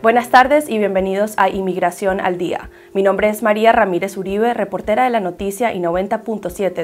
Buenas tardes y bienvenidos a Inmigración al Día. Mi nombre es María Ramírez Uribe, reportera de la noticia y 90.7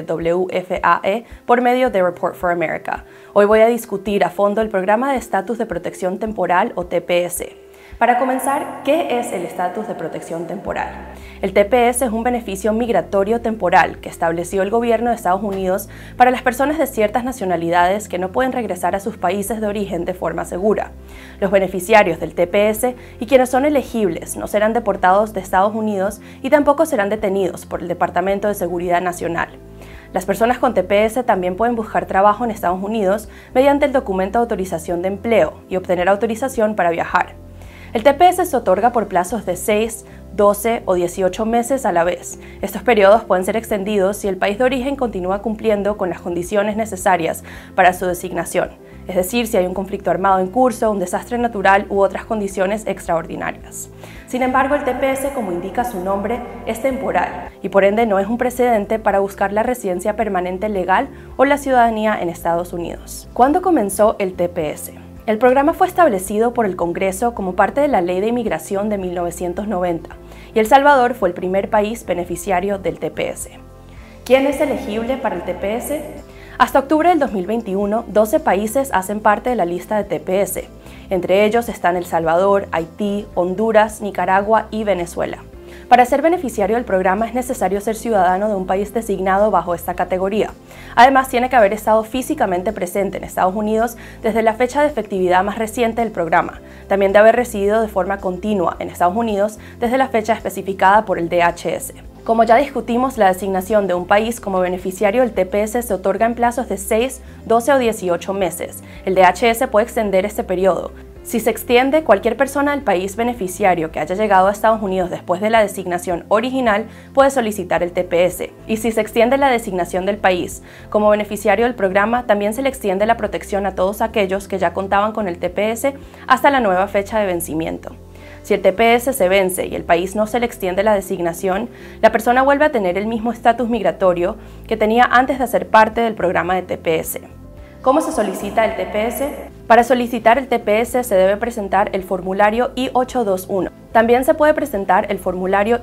WFAE por medio de Report for America. Hoy voy a discutir a fondo el Programa de Estatus de Protección Temporal o TPS. Para comenzar, ¿qué es el estatus de protección temporal? El TPS es un beneficio migratorio temporal que estableció el gobierno de Estados Unidos para las personas de ciertas nacionalidades que no pueden regresar a sus países de origen de forma segura. Los beneficiarios del TPS y quienes son elegibles no serán deportados de Estados Unidos y tampoco serán detenidos por el Departamento de Seguridad Nacional. Las personas con TPS también pueden buscar trabajo en Estados Unidos mediante el documento de autorización de empleo y obtener autorización para viajar. El TPS se otorga por plazos de 6, 12 o 18 meses a la vez. Estos periodos pueden ser extendidos si el país de origen continúa cumpliendo con las condiciones necesarias para su designación, es decir, si hay un conflicto armado en curso, un desastre natural u otras condiciones extraordinarias. Sin embargo, el TPS, como indica su nombre, es temporal y por ende no es un precedente para buscar la residencia permanente legal o la ciudadanía en Estados Unidos. ¿Cuándo comenzó el TPS? El programa fue establecido por el Congreso como parte de la Ley de Inmigración de 1990 y El Salvador fue el primer país beneficiario del TPS. ¿Quién es elegible para el TPS? Hasta octubre del 2021, 12 países hacen parte de la lista de TPS. Entre ellos están El Salvador, Haití, Honduras, Nicaragua y Venezuela. Para ser beneficiario del programa es necesario ser ciudadano de un país designado bajo esta categoría. Además, tiene que haber estado físicamente presente en Estados Unidos desde la fecha de efectividad más reciente del programa. También de haber residido de forma continua en Estados Unidos desde la fecha especificada por el DHS. Como ya discutimos, la designación de un país como beneficiario del TPS se otorga en plazos de 6, 12 o 18 meses. El DHS puede extender este periodo. Si se extiende, cualquier persona del país beneficiario que haya llegado a Estados Unidos después de la designación original puede solicitar el TPS. Y si se extiende la designación del país como beneficiario del programa, también se le extiende la protección a todos aquellos que ya contaban con el TPS hasta la nueva fecha de vencimiento. Si el TPS se vence y el país no se le extiende la designación, la persona vuelve a tener el mismo estatus migratorio que tenía antes de ser parte del programa de TPS. ¿Cómo se solicita el TPS? Para solicitar el TPS se debe presentar el formulario I-821. También se puede presentar el formulario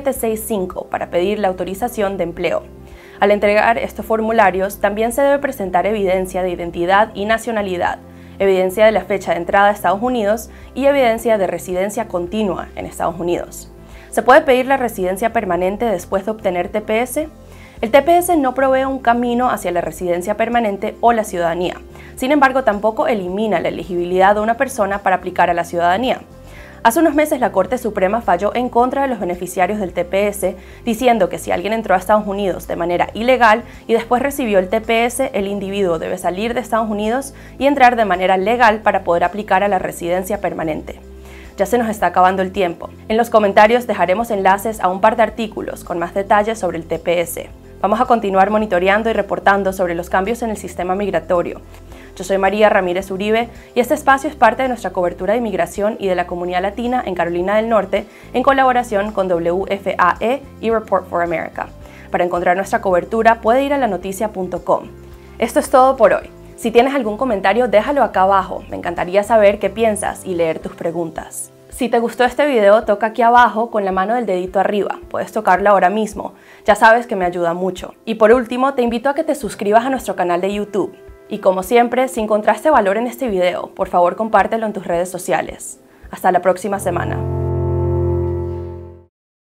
I-765 para pedir la autorización de empleo. Al entregar estos formularios, también se debe presentar evidencia de identidad y nacionalidad, evidencia de la fecha de entrada a Estados Unidos y evidencia de residencia continua en Estados Unidos. ¿Se puede pedir la residencia permanente después de obtener TPS? El TPS no provee un camino hacia la residencia permanente o la ciudadanía. Sin embargo, tampoco elimina la elegibilidad de una persona para aplicar a la ciudadanía. Hace unos meses la Corte Suprema falló en contra de los beneficiarios del TPS, diciendo que si alguien entró a Estados Unidos de manera ilegal y después recibió el TPS, el individuo debe salir de Estados Unidos y entrar de manera legal para poder aplicar a la residencia permanente. Ya se nos está acabando el tiempo. En los comentarios dejaremos enlaces a un par de artículos con más detalles sobre el TPS. Vamos a continuar monitoreando y reportando sobre los cambios en el sistema migratorio. Yo soy María Ramírez Uribe y este espacio es parte de nuestra cobertura de inmigración y de la comunidad latina en Carolina del Norte en colaboración con WFAE y Report for America. Para encontrar nuestra cobertura puede ir a lanoticia.com. Esto es todo por hoy. Si tienes algún comentario, déjalo acá abajo. Me encantaría saber qué piensas y leer tus preguntas. Si te gustó este video, toca aquí abajo con la mano del dedito arriba. Puedes tocarlo ahora mismo. Ya sabes que me ayuda mucho. Y por último, te invito a que te suscribas a nuestro canal de YouTube. Y como siempre, si encontraste valor en este video, por favor compártelo en tus redes sociales. Hasta la próxima semana.